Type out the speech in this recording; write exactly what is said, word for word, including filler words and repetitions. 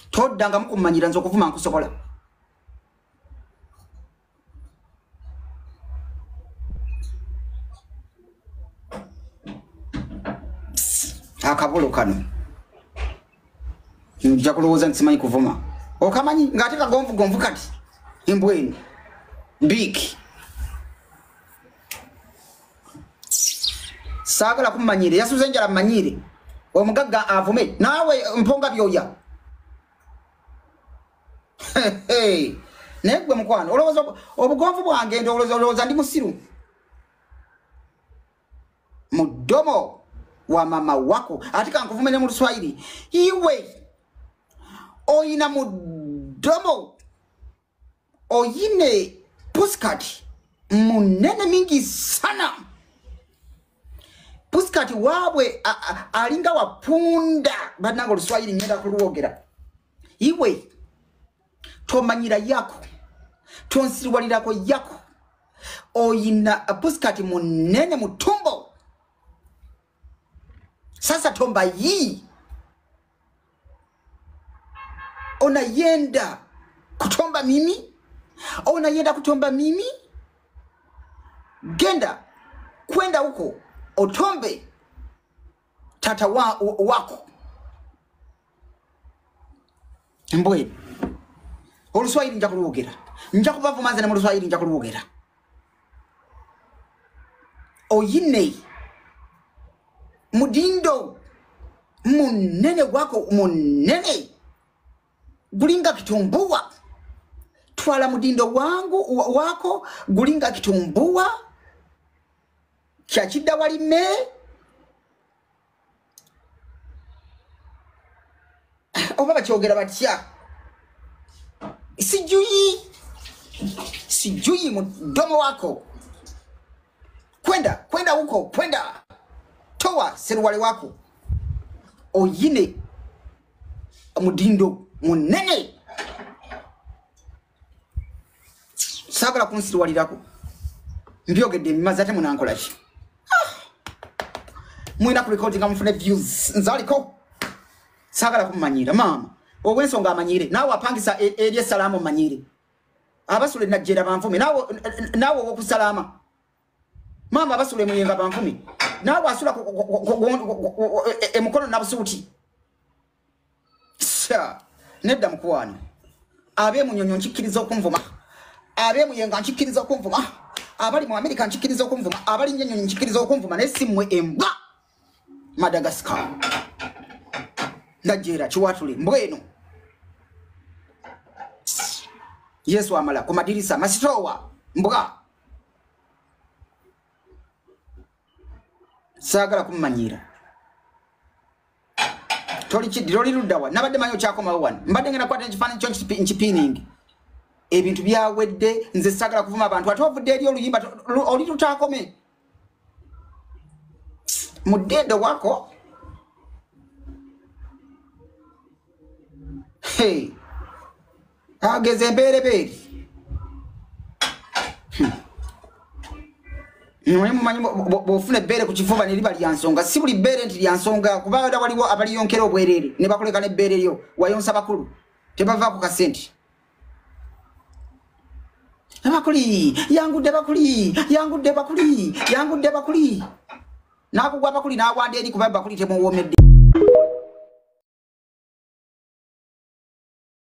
Toddanga mukumanyira nzo kuvuma nkusokola. Akabolo kano. Nja kulowooza nsimanyi kuvuma. Okamanyi ngate kagomvu gomvu kati. Imbweni. Biki. Sagala kumanyire yasuze njala manyire. Omugagga avume nawe mponga byoya. Hey. Negwe mukwano olowooza obugonvu bwange ndo olowooza ndi musiru. Mudomo wa mama wako atika nkuvumene mu Luswaili iwe oyina mudomo oyine puskati munene mingi sana puskati wabwe alinga wapunda banango Luswaili nyenda kuluogera iwe tomanyira yako tonsiriwalirako yako oyina puskati munene mutumbo. Sasa tomba yi ona yenda kutomba mimi ona yenda kutomba mimi genda kwenda huko otombe tata wa, wako mbwe Oluswaili nja kuluogera nja kubavumanza ne mu Luswaili nja kuluogera oyine mudindo munene wako munene gulinga kitumbuwa twala mudindo wangu wako gulinga kitumbuwa kyachida walime oba bakyogera batya sijui sijui mudomo wako kwenda kwenda huko kwenda toa seruwale wako oyine mudindo munene sagala kunsiruwalirako mbyogedde mimazate munankolachi ah. Mwina ku recording amufune views nzaliko sagala kumanyira mama obwensonga amanyire nawe apangisa eri salamu manyire abasule najjera banfume nawe nawe okusalama mama abasule muyenga banfume nawe asula emukono nabusuti sha nedda mukwani abe munyonyo nchikiriza okumvuma abe muyenga nchikiriza okumvuma abali mu America nchikiriza okumvuma abali nyenyo nchikiriza okumvuma nesimwe embwa Madagascar najjera chiwatule mbweno Yesu amala kumadirisa masitowa mbwa sagala kumanyira toli chidiro ludawa nabadde manyo chako mawan mbadde ngena kwata nchifana ncho nchipining ebintu byawedde nze sagala kuvuma abantu atovudde eri oluyimba oli tutakome mudedo wako hey ageze mbere beri Mwe mumanyi bofune bere ku kifuba ne liba lyansonga si buli bere nti lyansonga kubada waliwo abali yonkero obwerere ne bakoleka ne bere lyo wayonsa bakulu tebava ku kasenti abakuli yangu de bakuli yangu de bakuli yangu de bakuli nakugwa bakuli na wande eri kubaba bakuli temo womedde